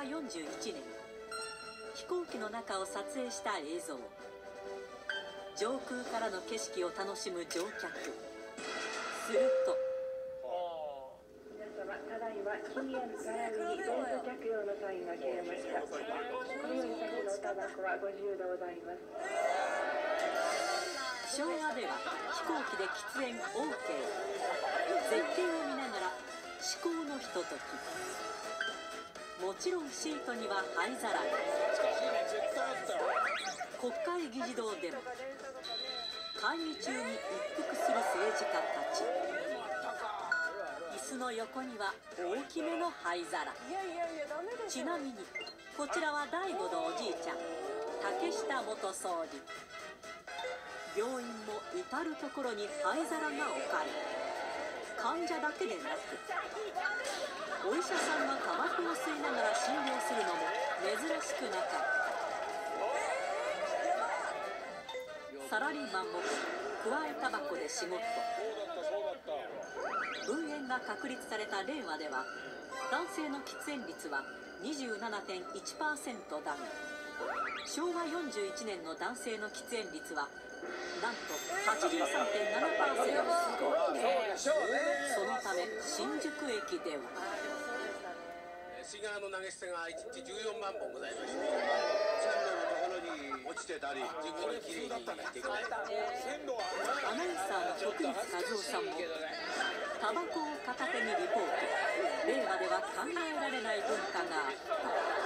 41年、飛行機の中を撮影した映像。上空からの景色を楽しむ乗客。すると。 皆様、ただいま禁煙並びにベルト着用のサインが切れました。これより先のタバコはご自由でございます。 昭和では飛行機で喫煙 OK。 絶景を見ながら至高のひととき。もちろんシートには灰皿が。国会議事堂でも会議中に一服する政治家たち。椅子の横には大きめの灰皿。ちなみにこちらは第5のおじいちゃん、竹下元総理。病院も至る所に灰皿が置かれ、患者だけでなくお医者さんがタバコを吸いながら診療するのも珍しくなかった。サラリーマンもくわえタバコで仕事。分煙が確立された令和では男性の喫煙率は 27.1% だが、昭和41年の男性の喫煙率はなんと 83.7%。 そのため新宿駅ではシガーの投げ捨てが1日14万本ございまして、線路のところに落ちてたり自分できれいにできない。 アナウンサーの徳光和夫さんもタバコを片手にリポート。令和では考えられない文化があった。